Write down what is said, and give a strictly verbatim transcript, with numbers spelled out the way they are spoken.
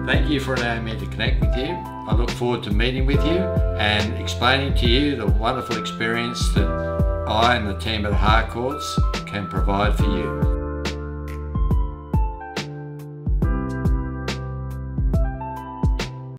Thank you for allowing me to connect with you. I look forward to meeting with you and explaining to you the wonderful experience that I and the team at Harcourts can provide for you.